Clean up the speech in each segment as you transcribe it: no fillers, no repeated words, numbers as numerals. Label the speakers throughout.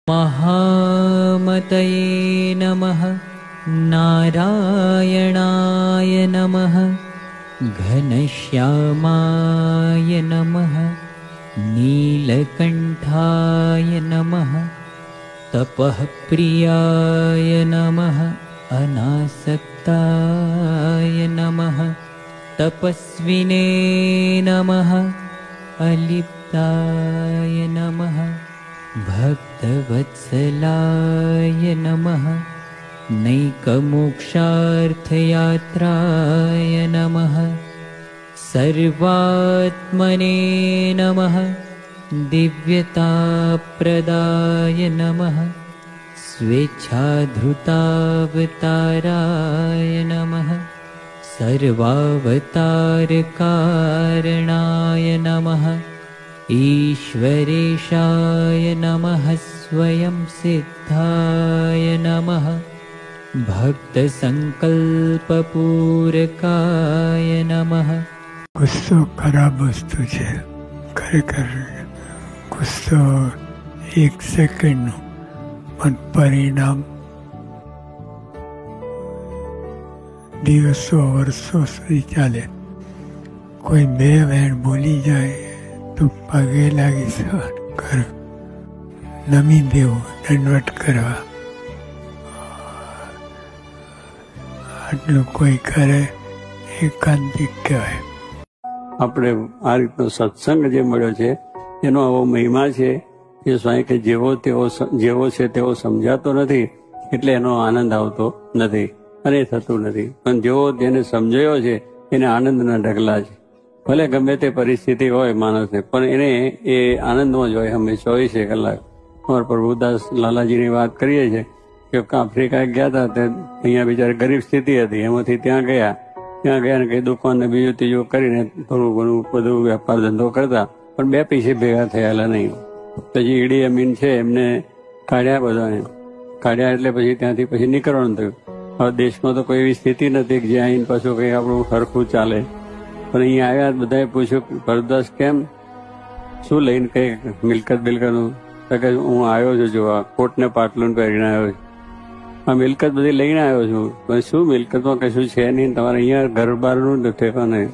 Speaker 1: महामतये नमः। नारायणाय नमः। घनश्यामाय नमः। नीलकण्ठाय नमः। तपः प्रियाय नमः। अनासक्ताय नमः। तपस्विने नमः। अलिप्ताय नमः। भक्तवत्सलाय नमः। नैकमोक्षार्थयात्राय नमः। सर्वात्मने नमः। दिव्यताप्रदाय नमः। स्वेच्छाधृतावताराय नमः। सर्वावतारकारणाय नमः। ईश्वरेशाय नमः। स्वयं सिद्धाय नमः। भक्तसंकल्पपूरकाय नमः।
Speaker 2: गुस्सो खराब वस्तु है, खरेखर गुस्सो एक सेकंड पण परिणाम દિવસો વર્ષો સુધી ચાલે. કોઈ બે વેણ બોલી જાય તો પગે લાગી સહન કર, નમી દેવું, દંડવટ કરવા. આટલું કોઈ કરે એકાંતિક કહેવાય.
Speaker 3: આપણે આ રીતનો સત્સંગ જે મળ્યો છે એનો આવો મહિમા છે કે સ્વામી કે જેવો છે તેવો સમજાતો નથી, એટલે એનો આનંદ આવતો નથી અને થતું નથી. પણ જેવો તેને સમજાયો છે એને આનંદના ઢગલા છે. ભલે ગમે તે પરિસ્થિતિ હોય માણસને, પણ એને એ આનંદમાં જ હોય હંમેશા, 24 કલાક. અમારા પ્રભુદાસ લાલાજીની વાત કરીએ છીએ કે આફ્રિકા ગયા હતા, તે અહીંયા બિચારા ગરીબ સ્થિતિ હતી, એમાંથી ત્યાં ગયા ને કઈ દુકાન ને બીજું ત્રીજું કરીને થોડું ઘણું બધું વેપાર ધંધો કરતા, પણ 2 પૈસે ભેગા થયેલા નહીં. પછી ઈડી અમીન છે એમને કાઢ્યા, બધાને કાઢ્યા એટલે પછી ત્યાંથી પછી નીકળવાનું થયું. હવે દેશમાં તો કોઈ એવી સ્થિતિ નથી કે જ્યાં આવીને પાછું કઈ આપણું સરખું ચાલે. પણ અહીંયા આવ્યા, બધાએ પૂછ્યું પ્રભુદાસ કેમ, શું લઈને કઈ મિલકત બિલકતનું? કે હું આવ્યો છું જોવા, કોટ ને પાટલું પહેરીને આવ્યો છું, આ મિલકત બધી લઈને આવ્યો છું. પણ શું મિલકતમાં કશું છે નહીં, તમારે અહીંયા ઘર બહારનું ઠેકાણ નહીં.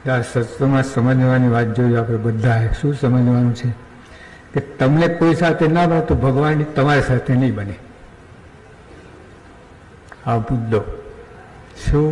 Speaker 4: આ સત્સંગમાં સમજવાની વાત જોઈએ આપણે બધાએ. શું સમજવાનું છે કે તમને કોઈ સાથે ના બને તો ભગવાન તમારી સાથે નહીં બને. આ મુદ્દો શું?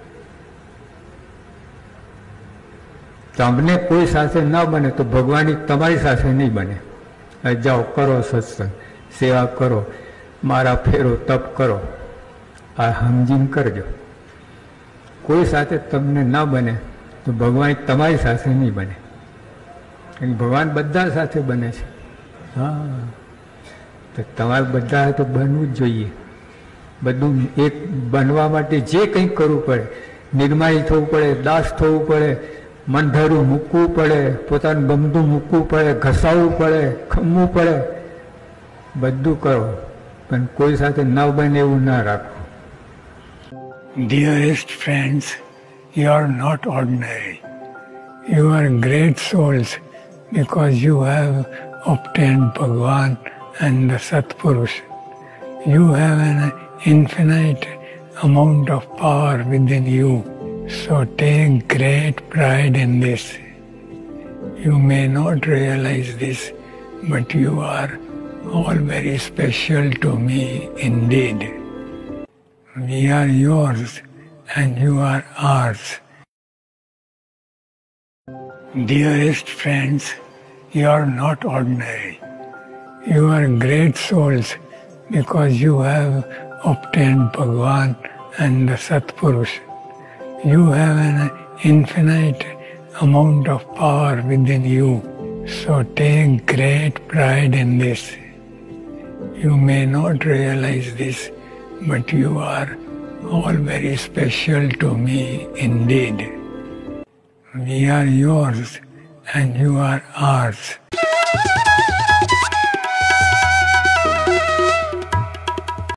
Speaker 4: તમને કોઈ સાથે ન બને તો ભગવાન તમારી સાથે નહીં બને. જાઓ કરો સત્સંગ, સેવા કરો, મારા ફેરો તપ કરો, આ સમજીને કરજો. કોઈ સાથે તમને ન બને તો ભગવાન તમારી સાથે નહીં બને. ભગવાન બધા સાથે બને છે. હા, તો તમારે બધા તો બનવું જ જોઈએ. બધું એક બનવા માટે જે કંઈક કરવું પડે, નિર્માય થવું પડે, દાસ થવું પડે, મન ધરું મૂકવું પડે, પોતાનું ગમતું મૂકવું પડે, ઘસાવવું પડે, ખમવું પડે, બધું કરો, પણ કોઈ સાથે ન બને એવું ના રાખો.
Speaker 2: Dearest friends, you are not ordinary. You are great souls because you have obtained Bhagwan and the Satpurush. You have an infinite amount of power within you. So take great pride in this. You may not realize this, but you are all very special to me indeed. We are yours and you are ours. Dearest friends, you are not ordinary. You are great souls because you have obtained Bhagwan and the Satpurush. You have an infinite amount of power within you, so take great pride in this. You may not realize this, but you are all very special to me indeed. We are yours and you are ours.